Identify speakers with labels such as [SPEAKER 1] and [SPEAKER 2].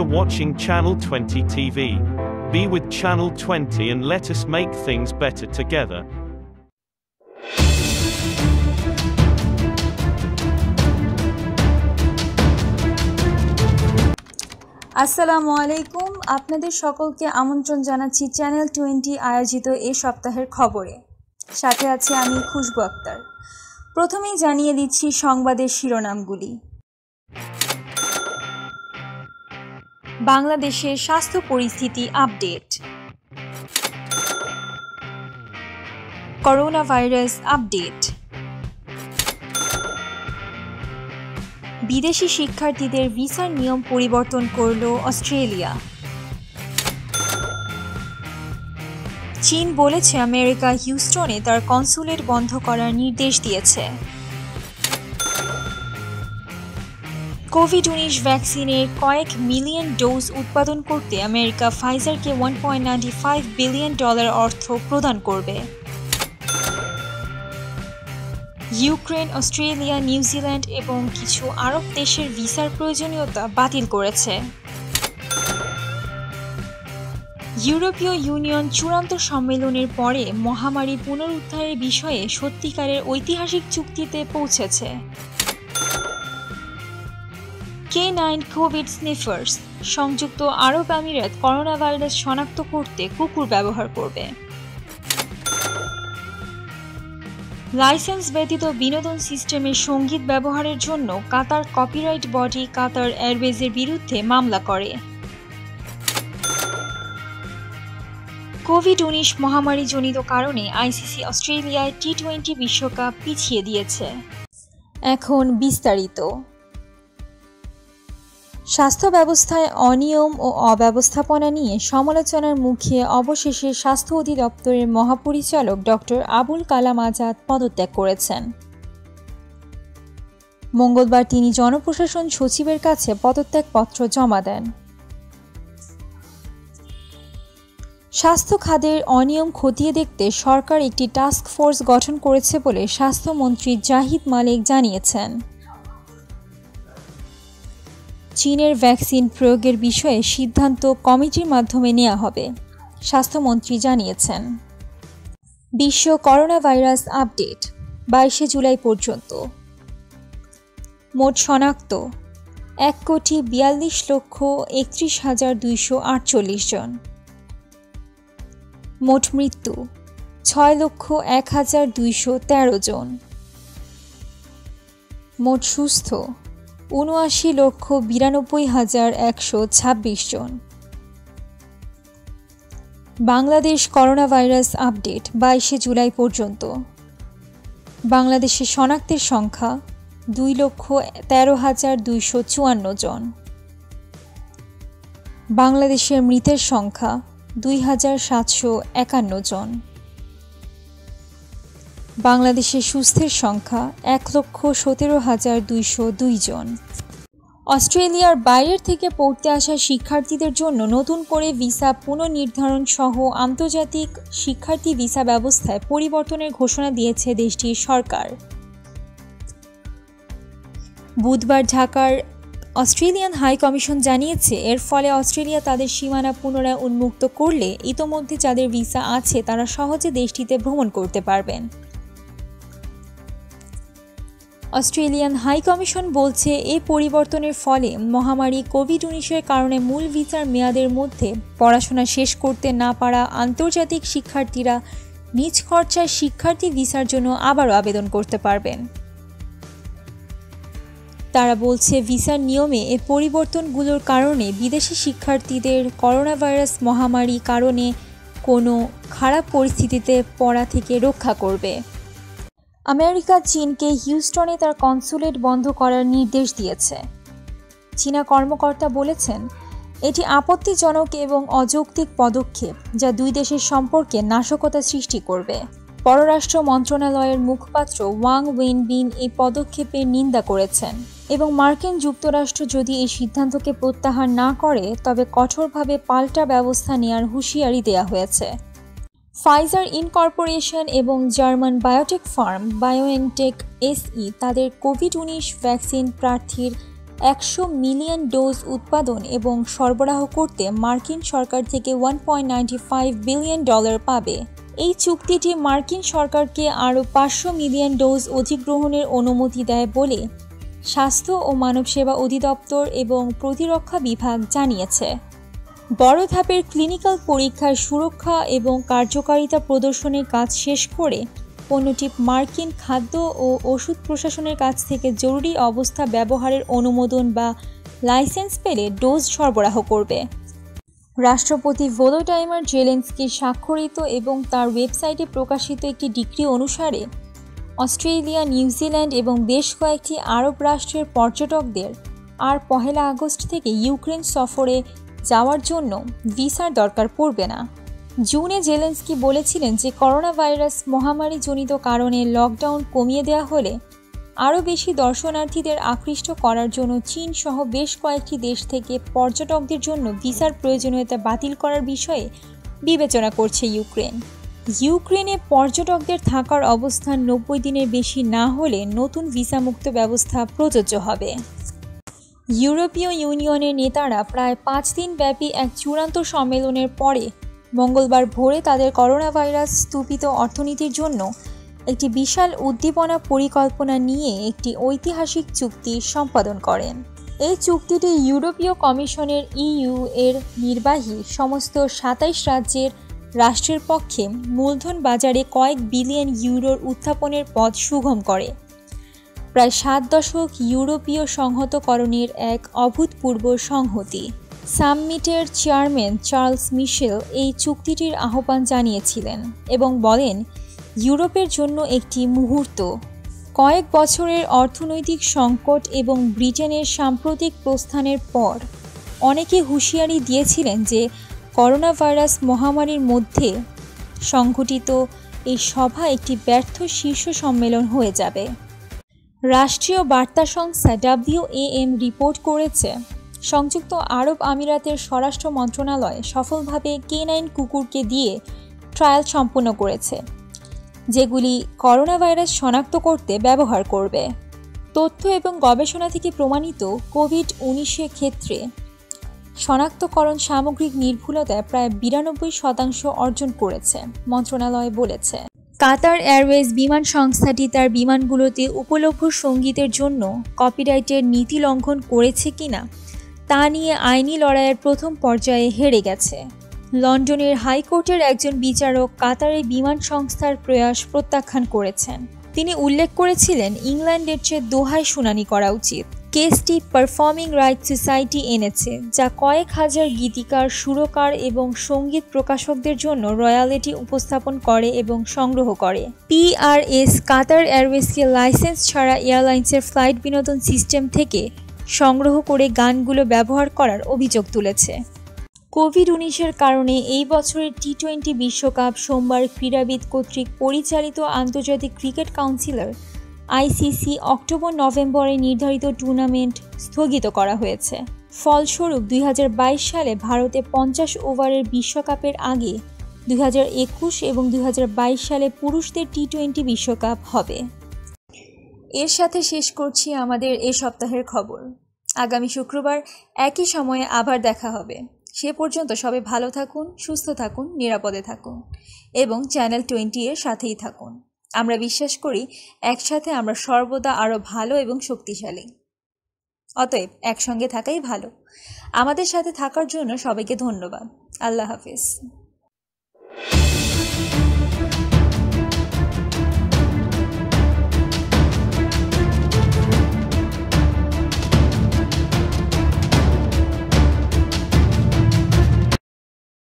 [SPEAKER 1] watching Channel 20 TV. Be with Channel 20 and let us make things better together.
[SPEAKER 2] আসসালামু আলাইকুম, আপনাদের সকলকে আমন্ত্রণ জানাচ্ছি চ্যানেল 20 আয়োজিত এই সপ্তাহের খবরে। সাথে আছে আমি খুশবু আক্তার। প্রথমেই জানিয়ে দিচ্ছি সংবাদের শিরোনামগুলি। বাংলাদেশের স্বাস্থ্য পরিস্থিতি আপডেট। Corona virus update. বিদেশি শিক্ষার্থীদের ভিসার নিয়ম পরিবর্তন করল অস্ট্রেলিয়া। চীন বলেছে আমেরিকা হিউস্টনে তার কনসুলেট বন্ধ করার নির্দেশ দিয়েছে। কোভিড-19 ভ্যাকসিনের কয়েক মিলিয়ন ডোজ উৎপাদন করতে আমেরিকা ফাইজারকে $1.95 বিলিয়ন অর্থ প্রদান করবে। ইউক্রেন, অস্ট্রেলিয়া, নিউজিল্যান্ড এবং কিছু আরব দেশের ভিসার প্রয়োজনীয়তা বাতিল করেছে। ইউরোপীয় ইউনিয়ন চূড়ান্ত সম্মেলনের পরে মহামারী পুনরুদ্ধারের বিষয়ে সত্যিকারের ঐতিহাসিক চুক্তিতে পৌঁছেছে। K9 Covid স্নিফার্স। সংযুক্ত আরব আমিরাত করোনা ভাইরাস শনাক্ত করতে কুকুর ব্যবহার করবে। লাইসেন্স ব্যতীত বিনোদন সিস্টেমে সঙ্গীত ব্যবহারের জন্য কাতার কপিরাইট বডি কাতার এয়ারওয়েজের বিরুদ্ধে মামলা করে। কোভিড-19 মহামারীজনিত কারণে আইসিসি অস্ট্রেলিয়ায় টি-20 বিশ্বকাপ পিছিয়ে দিয়েছে। এখন বিস্তারিত। স্বাস্থ্য ব্যবস্থায় অনিয়ম ও অব্যবস্থাপনা নিয়ে সমালোচনার মুখে অবশেষে স্বাস্থ্য অধিদপ্তরের মহাপরিচালক ডক্টর আবুল কালাম আজাদ পদত্যাগ করেছেন। মঙ্গলবার তিনি জনপ্রশাসন সচিবের কাছে পদত্যাগপত্র জমা দেন। স্বাস্থ্য খাতের অনিয়ম খতিয়ে দেখতে সরকার একটি টাস্ক ফোর্স গঠন করেছে বলে স্বাস্থ্যমন্ত্রী জাহিদ মালিক জানিয়েছেন। চীনের ভ্যাকসিন প্রয়োগের বিষয়ে সিদ্ধান্ত কমিটির মাধ্যমে নেওয়া হবে, স্বাস্থ্যমন্ত্রী জানিয়েছেন। বিশ্ব করোনা ভাইরাস আপডেট। 22 জুলাই পর্যন্ত মোট শনাক্ত 1,42,31,248 জন। মোট মৃত্যু 6,01,213 জন। মোট সুস্থ 79,92,126 জন। Bangladesh corona virus update 22 July পর্যন্ত। বাংলাদেশে শনাক্তের সংখ্যা 2,13,254 জন। বাংলাদেশের মৃতের সংখ্যা 2,751 জন। বাংলাদেশের সুস্থের সংখ্যা 1,17,202 জন। অস্ট্রেলিয়ার বাইরের থেকে পড়তে আসা শিক্ষার্থীদের জন্য নতুন করে ভিসা পুনর্নির্ধারণ সহ আন্তর্জাতিক শিক্ষার্থী ভিসা ব্যবস্থায় পরিবর্তনের ঘোষণা দিয়েছে দেশটির সরকার। বুধবার ঢাকার অস্ট্রেলিয়ান হাই কমিশন জানিয়েছে, এর ফলে অস্ট্রেলিয়া তাদের সীমানা পুনরায় উন্মুক্ত করলে ইতোমধ্যে যাদের ভিসা আছে তারা সহজে দেশটিতে ভ্রমণ করতে পারবেন। অস্ট্রেলিয়ান হাই কমিশন বলছে, এই পরিবর্তনের ফলে মহামারী কোভিড-19 কারণে মূল ভিসার মেয়াদের মধ্যে পড়াশোনা শেষ করতে না পারা আন্তর্জাতিক শিক্ষার্থীরা নিজ খরচায় শিক্ষার্থী ভিসার জন্য আবারও আবেদন করতে পারবেন। তারা বলছে, ভিসার নিয়মে এই পরিবর্তনগুলোর কারণে বিদেশি শিক্ষার্থীদের করোনা ভাইরাস মহামারী কারণে কোনো খারাপ পরিস্থিতিতে পড়া থেকে রক্ষা করবে। আমেরিকা চীনকে হিউস্টনে তার কনসুলেট বন্ধ করার নির্দেশ দিয়েছে। চীনা কর্মকর্তা বলেছেন, এটি আপত্তিজনক এবং অযৌক্তিক পদক্ষেপ যা দুই দেশের সম্পর্কে নাশকতা সৃষ্টি করবে। পররাষ্ট্র মন্ত্রণালয়ের মুখপাত্র ওয়াং ওয়েনবিন এই পদক্ষেপের নিন্দা করেছেন এবং মার্কিন যুক্তরাষ্ট্র যদি এই সিদ্ধান্তকে প্রত্যাহার না করে তবে কঠোরভাবে পাল্টা ব্যবস্থা নেওয়ার হুঁশিয়ারি দেওয়া হয়েছে। ফাইজার ইনকর্পোরেশন এবং German biotech firm BioNTech SE তাদের কোভিড-19 ভ্যাকসিন প্রার্থীর 100 মিলিয়ন ডোজ উৎপাদন এবং সরবরাহ করতে মার্কিন সরকার থেকে $1.95 বিলিয়ন পাবে। এই চুক্তিটি মার্কিন সরকারকে আরও 500 মিলিয়ন ডোজ অধিগ্রহণের অনুমতি দেয় বলে স্বাস্থ্য ও মানব সেবা অধিদপ্তর এবং প্রতিরক্ষা বিভাগ জানিয়েছে। বড় ধাপের ক্লিনিক্যাল পরীক্ষার সুরক্ষা এবং কার্যকারিতা প্রদর্শনের কাজ শেষ করে পণ্যটি মার্কিন খাদ্য ও ওষুধ প্রশাসনের কাছ থেকে জরুরি অবস্থা ব্যবহারের অনুমোদন বা লাইসেন্স পেলে ডোজ সরবরাহ করবে। রাষ্ট্রপতি ভলোদিমির জেলেনস্কি স্বাক্ষরিত এবং তার ওয়েবসাইটে প্রকাশিত একটি ডিক্রি অনুসারে অস্ট্রেলিয়া, নিউজিল্যান্ড এবং বেশ কয়েকটি আরব রাষ্ট্রের পর্যটকদের আর 1 আগস্ট থেকে ইউক্রেন সফরে যাওয়ার জন্য ভিসার দরকার পড়বে না। জুনে জেলেনস্কি বলেছিলেন যে করোনা ভাইরাস মহামারীজনিত কারণে লকডাউন কমিয়ে দেওয়া হলে আরও বেশি দর্শনার্থীদের আকৃষ্ট করার জন্য চীন সহ বেশ কয়েকটি দেশ থেকে পর্যটকদের জন্য ভিসার প্রয়োজনীয়তা বাতিল করার বিষয়ে বিবেচনা করছে ইউক্রেন। ইউক্রেনে পর্যটকদের থাকার অবস্থান 90 দিনের বেশি না হলে নতুন ভিসামুক্ত ব্যবস্থা প্রযোজ্য হবে। ইউরোপীয় ইউনিয়নের নেতারা প্রায় 5 দিন ব্যাপী এক চূড়ান্ত সম্মেলনের পরে মঙ্গলবার ভোরে তাদের করোনা ভাইরাস স্তূপিত অর্থনীতির জন্য একটি বিশাল উদ্দীপনা পরিকল্পনা নিয়ে একটি ঐতিহাসিক চুক্তি সম্পাদন করেন। এই চুক্তিটি ইউরোপীয় কমিশনের এর নির্বাহী সমস্ত 27 রাষ্ট্রের পক্ষে মূলধন বাজারে কয়েক বিলিয়ন ইউরোর উত্থাপনের পথ সুগম করে। প্রায় 7 দশক ইউরোপীয় সংহতকরণের এক অভূতপূর্ব সংহতি। সামিটের চেয়ারম্যান চার্লস মিশেল এই চুক্তিটির আহ্বান জানিয়েছিলেন এবং বলেন, ইউরোপের জন্য একটি মুহূর্ত। কয়েক বছরের অর্থনৈতিক সংকট এবং ব্রিটেনের সাম্প্রতিক প্রস্থানের পর অনেকে হুঁশিয়ারি দিয়েছিলেন যে করোনা ভাইরাস মহামারীর মধ্যে সংঘটিত এই সভা একটি ব্যর্থ শীর্ষ সম্মেলন হয়ে যাবে। রাষ্ট্রীয় বার্তা সংস্থা WAM রিপোর্ট করেছে, সংযুক্ত আরব আমিরাতের স্বরাষ্ট্র মন্ত্রণালয় সফলভাবে K9 কুকুরকে দিয়ে ট্রায়াল সম্পন্ন করেছে, যেগুলি করোনা ভাইরাস শনাক্ত করতে ব্যবহার করবে। তথ্য এবং গবেষণা থেকে প্রমাণিত কোভিড-19 ক্ষেত্রে শনাক্তকরণ সামগ্রিক নির্ভুলতায় প্রায় 92% অর্জন করেছে, মন্ত্রণালয় বলেছে। কাতার এয়ারওয়েজ বিমান সংস্থাটি তার বিমানগুলোতে উপলভ্য সঙ্গীতের জন্য কপিরাইটের নীতি লঙ্ঘন করেছে কিনা তা নিয়ে আইনি লড়াইয়ের প্রথম পর্যায়ে হেরে গেছে। লন্ডনের হাইকোর্টের একজন বিচারক কাতারের বিমান সংস্থার প্রয়াস প্রত্যাখ্যান করেছেন। তিনি উল্লেখ করেছিলেন, ইংল্যান্ডের চেয়ে দোহায় শুনানি করা উচিত। কেসটি পারফর্মিং রাইটস সোসাইটি এনেছে, যা কয়েক হাজার গীতিকার, সুরকার এবং সঙ্গীত প্রকাশকদের জন্য রয়্যালটি উপস্থাপন করে এবং সংগ্রহ করে। PRS কাতার এয়ারওয়েজকে লাইসেন্স ছাড়া এয়ারলাইন্সের ফ্লাইট বিনোদন সিস্টেম থেকে সংগ্রহ করে গানগুলো ব্যবহার করার অভিযোগ তুলেছে। কোভিড-19 কারণে এই বছরের T20 বিশ্বকাপ সোমবার ক্রীড়াবিদ কর্তৃক পরিচালিত আন্তর্জাতিক ক্রিকেট কাউন্সিলের ICC অক্টোবর-নভেম্বরে নির্ধারিত টুর্নামেন্ট স্থগিত করা হয়েছে। ফলস্বরূপ 2022 সালে ভারতে 50 ওভারের বিশ্বকাপের আগে 2021 এবং 2022 সালে পুরুষদের T20 বিশ্বকাপ হবে। এর সাথে শেষ করছি আমাদের এ সপ্তাহের খবর। আগামী শুক্রবার একই সময়ে আবার দেখা হবে। সে পর্যন্ত সবাই ভালো থাকুন, সুস্থ থাকুন, নিরাপদে থাকুন এবং চ্যানেল 20 এর সাথেই থাকুন। আমরা বিশ্বাস করি একসাথে আমরা সর্বদা আরও ভালো এবং শক্তিশালী। অতএব একসঙ্গে থাকাই ভালো। আমাদের সাথে থাকার জন্য সবাইকে ধন্যবাদ। আল্লাহ হাফেজ।